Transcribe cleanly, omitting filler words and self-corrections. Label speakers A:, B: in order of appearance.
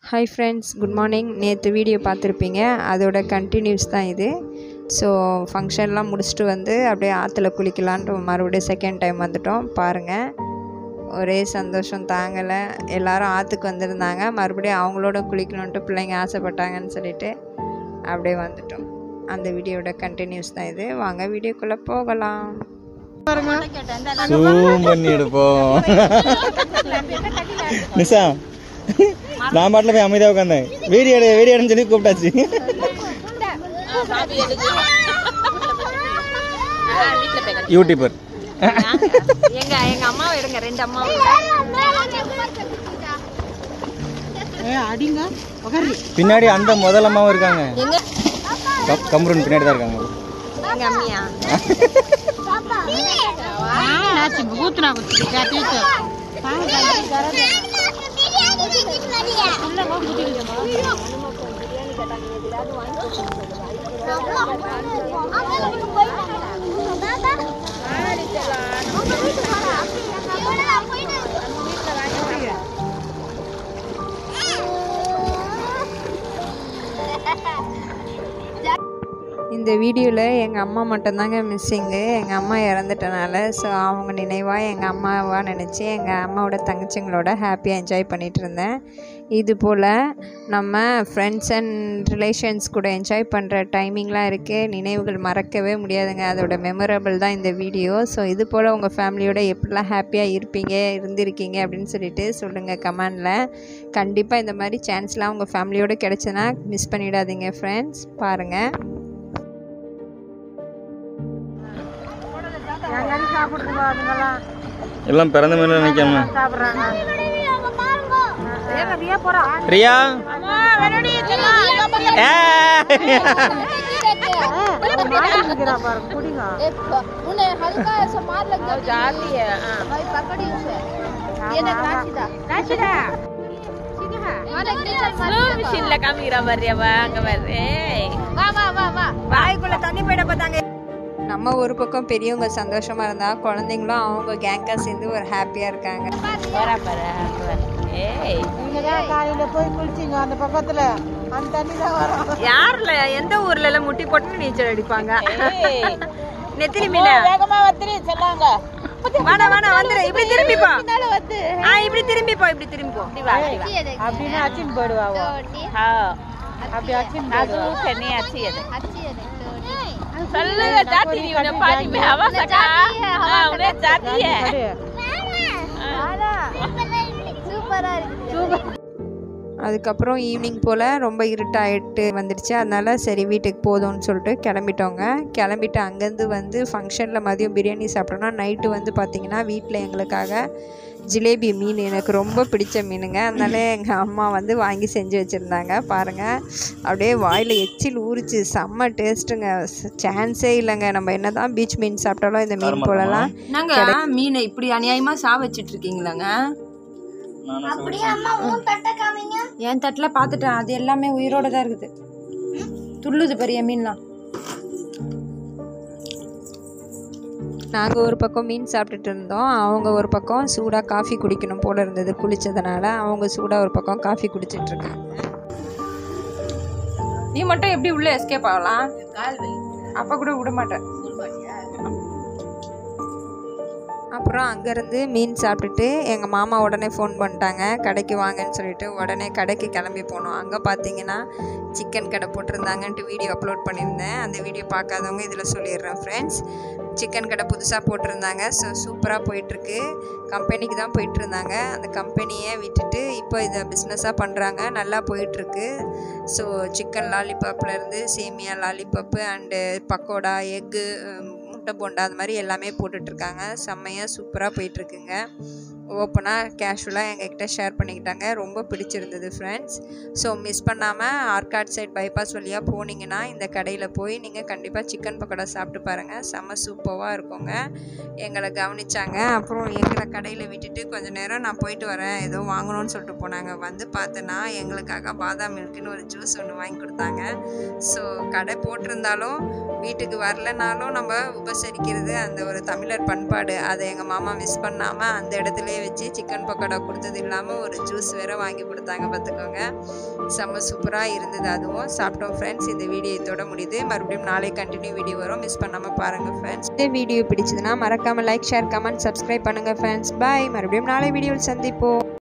A: Hi friends, good morning. நேற்று video பார்த்துருப்பீங்க, அதோட கண்டினியூஸ் தான் இது. ஸோ ஃபங்க்ஷன்லாம் முடிச்சுட்டு வந்து அப்படியே ஆற்றுல குளிக்கலான்ட்டு மறுபடியும் செகண்ட் டைம் வந்துட்டோம். பாருங்கள், ஒரே சந்தோஷம் தாங்கலை. எல்லோரும் ஆற்றுக்கு வந்திருந்தாங்க, மறுபடியும் அவங்களோட குளிக்கணுன்ட்டு பிள்ளைங்க ஆசைப்பட்டாங்கன்னு சொல்லிட்டு அப்படியே வந்துட்டோம். அந்த வீடியோட கண்டினியூஸ் தான் இது. வாங்க வீடியோக்குள்ளே போகலாம்.
B: நான் பாட்டில் போய் அமைதியாக உட்காந்தேன். வீடியோ எடுன்னு சொல்லி கூப்பிட்டாச்சு. யூடியூபர்
A: எங்க அம்மாவை எடுங்க, ரெண்டு அம்மா
B: பின்னாடி அந்த முதல் அம்மாவும் இருக்காங்க. கம்ரூன் பின்னாடி தான் இருக்காங்க.
A: எங்க அம்மியா இந்த வீடியோவில் எங்கள் அம்மா மட்டும்தாங்க மிஸ்ஸிங்கு. எங்கள் அம்மா இறந்துட்டனால ஸோ அவங்க நினைவாக எங்கள் அம்மாவாக நினச்சி எங்கள் அம்மாவோட தங்கச்சிங்களோட ஹாப்பியாக என்ஜாய் பண்ணிகிட்டு இருந்தேன். இது போல் நம்ம ஃப்ரெண்ட்ஸ் அண்ட் ரிலேஷன்ஸ் கூட என்ஜாய் பண்ணுற டைமிங்லாம் இருக்குது. நினைவுகள் மறக்கவே முடியாதுங்க. அதோட மெமரபிள் தான் இந்த வீடியோ. ஸோ இது போல் உங்கள் ஃபேமிலியோட எப்படிலாம் ஹாப்பியாக இருந்திருக்கீங்க அப்படின்னு சொல்லிட்டு சொல்லுங்கள் கமெண்டில். கண்டிப்பாக இந்த மாதிரி சான்ஸ்லாம் உங்கள் ஃபேமிலியோடு கிடச்சுன்னா மிஸ் பண்ணிடாதீங்க ஃப்ரெண்ட்ஸ். பாருங்கள்,
B: எல்லாம் பிறந்த மாதிரி நினைக்காம ரியா
A: தண்ணி போயிட பார்த்தாங்க. நம்ம ஒரு பக்கம் பெரியவங்க சந்தோஷமாக இருந்தால் குழந்தைங்களும் அவங்க கேங்காக சேர்ந்து ஒரு ஹாப்பியாக இருக்காங்க.
C: காலையில் போய் குளிச்சிங்க அந்த பக்கத்தில் அந்த தண்ணி தான் வரும்.
A: யாரில் எந்த ஊர்ல எல்லாம் முட்டி போட்டு நீச்சல் அடிப்பாங்க. நெத்திலி மீன்
C: வேகமா வந்துரு சொல்லாங்க.
A: வாடா வந்துரு. இப்படி திரும்பிப்போ, இப்படி திரும்பிப்போ, இப்படி திரும்பிப்போ
C: அப்படின்னு அச்சின் போடுவாங்க. அப்படி அச்சின்
A: அதுக்கப்புறம் ஈவினிங் போல் ரொம்ப இருட்டாயிட்டு வந்துடுச்சு. அதனால சரி வீட்டுக்கு போதும்னு சொல்லிட்டு கிளம்பிட்டு அங்கேருந்து வந்து ஃபங்க்ஷனில் மதியம் பிரியாணி சாப்பிட்டோன்னா நைட்டு வந்து பார்த்திங்கன்னா வீட்டில் எங்களுக்காக ஜிலேபி மீன், எனக்கு ரொம்ப பிடிச்ச மீனுங்க. அதனால எங்கள் அம்மா வந்து வாங்கி செஞ்சு வச்சுருந்தாங்க. பாருங்கள், அப்படியே வாயில் எச்சில் ஊறிச்சு. செம்ம டேஸ்ட்டுங்க, சான்ஸே இல்லைங்க. நம்ம என்ன தான் பீச் மீன் சாப்பிட்டாலும் இந்த மீன் போலலாம்
D: நாங்கள் மீனை இப்படி அநியாயமாக சா வச்சுட்டு இருக்கீங்களாங்க. என் தட்டில் பார்த்துட்டேன், அது எல்லாமே உயிரோட தான் இருக்குது. துள்ளுது பெரிய மீன்லாம்.
A: நாங்கள் ஒரு பக்கம் மீன் சாப்பிட்டுட்டு இருந்தோம், அவங்க ஒரு பக்கம் சூடாக காஃபி குடிக்கணும் போல் இருந்தது. குளித்ததுனால அவங்க சூடாக ஒரு பக்கம் காஃபி குடிச்சிட்ருக்காங்க.
D: நீ மட்டும் எப்படி உள்ளே எஸ்கேப் ஆகலாம்?
A: அப்போ கூட விட மாட்டேன். அப்புறம் அங்கேருந்து மீன் சாப்பிட்டுட்டு எங்கள் மாமா உடனே ஃபோன் பண்ணிட்டாங்க, கடைக்கு வாங்கன்னு சொல்லிட்டு. உடனே கடைக்கு கிளம்பி போனோம். அங்கே பார்த்தீங்கன்னா சிக்கன் கடை போட்டிருந்தாங்கன்ட்டு வீடியோ அப்லோட் பண்ணியிருந்தேன். அந்த வீடியோ பார்க்காதவங்க இதில் சொல்லிடுறேன் ஃப்ரெண்ட்ஸ். சிக்கன் கடை புதுசாக போட்டிருந்தாங்க. ஸோ சூப்பராக போயிட்டுருக்கு. கம்பெனிக்கு தான் போயிட்டுருந்தாங்க. அந்த கம்பெனியை விட்டுட்டு இப்போ இதை பிஸ்னஸாக பண்ணுறாங்க. நல்லா போயிட்டுருக்கு. ஸோ சிக்கன் லாலிபாப்லேருந்து சேமியா லாலிபாப்பு அண்டு பக்கோடா, எக்கு, முட்டை போண்டா, அது மாதிரி எல்லாமே போட்டுட்ருக்காங்க. செம்மையாக சூப்பராக போயிட்டுருக்குங்க. ஓப்பனாக கேஷுவலாக எங்ககிட்ட ஷேர் பண்ணிக்கிட்டாங்க. ரொம்ப பிடிச்சிருந்தது ஃப்ரெண்ட்ஸ். ஸோ மிஸ் பண்ணாமல் ஆர்காட் சைட் பைபாஸ் வழியாக போனீங்கன்னா இந்த கடையில் போய் நீங்கள் கண்டிப்பாக சிக்கன் பக்கோடா சாப்பிட்டு பாருங்கள். செம்ம சூப்பராக இருக்குங்க. எங்களை கவனித்தாங்க. அப்புறம் எங்களை கடையில் விட்டுட்டு கொஞ்சம் நேரம் நான் போயிட்டு வரேன் ஏதோ வாங்கணும்னு சொல்லிட்டு போனாங்க. வந்து பார்த்தோன்னா எங்களுக்காக பாதாம் மில்க்குன்னு ஒரு ஜூஸ் ஒன்று வாங்கி கொடுத்தாங்க. ஸோ கடை போட்டிருந்தாலும் வீட்டுக்கு வரலனாலும் நம்ம உபசரிக்கிறது அந்த ஒரு தமிழர் பண்பாடு. அதை எங்கள் மாமா மிஸ் பண்ணாமல் அந்த இடத்துல அவங்களே வச்சு சிக்கன் பக்கோடா கொடுத்தது இல்லாமல் ஒரு ஜூஸ் வேறு வாங்கி கொடுத்தாங்க பார்த்துக்கோங்க. செம்ம சூப்பராக இருந்தது. அதுவும் சாப்பிட்டோம் ஃப்ரெண்ட்ஸ். இந்த வீடியோ இதோட முடியுது. மறுபடியும் நாளை கண்டினியூ வீடியோ வரும், மிஸ் பண்ணாமல் பாருங்கள் ஃப்ரெண்ட்ஸ். இந்த வீடியோ பிடிச்சதுன்னா மறக்காமல் லைக், ஷேர், கமெண்ட், சப்ஸ்கிரைப் பண்ணுங்கள் ஃப்ரெண்ட்ஸ். பாய். மறுபடியும் நாளை வீடியோவில் சந்திப்போம்.